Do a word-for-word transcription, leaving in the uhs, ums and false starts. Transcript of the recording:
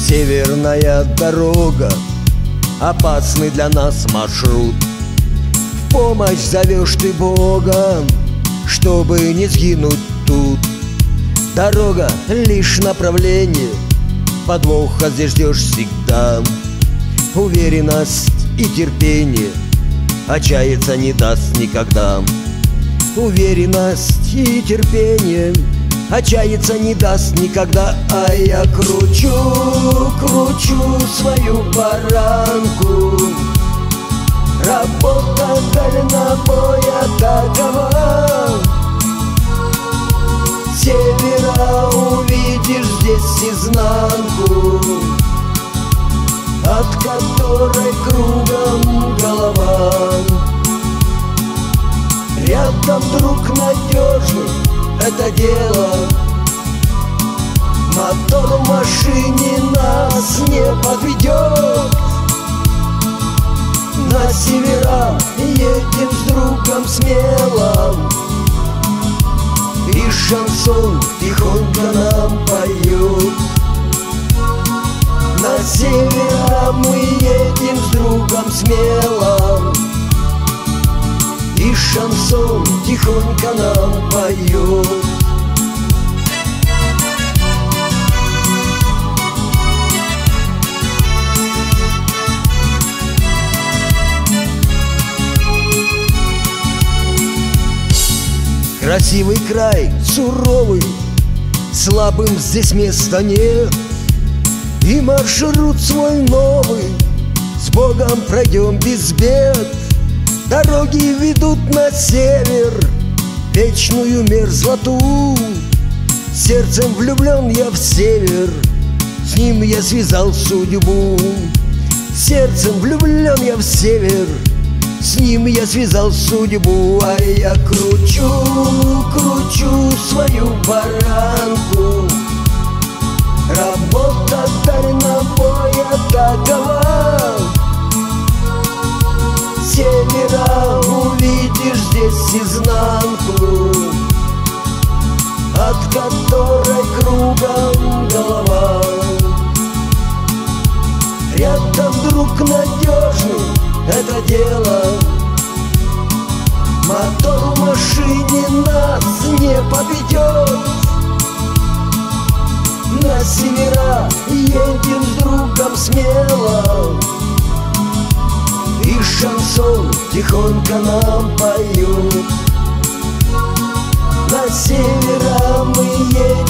Северная дорога, опасный для нас маршрут. В помощь зовешь ты Бога, чтобы не сгинуть тут. Дорога — лишь направление, подвоха здесь ждешь всегда. Уверенность и терпение отчаяться не даст никогда. Уверенность и терпение отчаяться не даст никогда. А я кручу, кручу свою баранку. Работа дальнобоя такова. Севера увидишь здесь изнанку, от которой кругом голова. Рядом друг надежный — это дело. Мотор в машине нас не подведет. На севера едем с другом смело, и шансон тихонько нам поют. На севера мы едем с другом смело, и шансон тихонько нам поют. Красивый край, суровый, слабым здесь места нет. И маршрут свой новый с Богом пройдем без бед. Дороги ведут на север, вечную мерзлоту. Сердцем влюблен я в север, с ним я связал судьбу. Сердцем влюблен я в север, с ним я связал судьбу. А я кручу, кручу свою баранку. Работа дальнобоя такова. Севера увидишь здесь изнанку, от которой кругом голова. Рядом друг надежный — это дело. Мотор в машине нас не подведет. На севера едем с другом смело, и шансон тихонько нам поют. На севера мы едем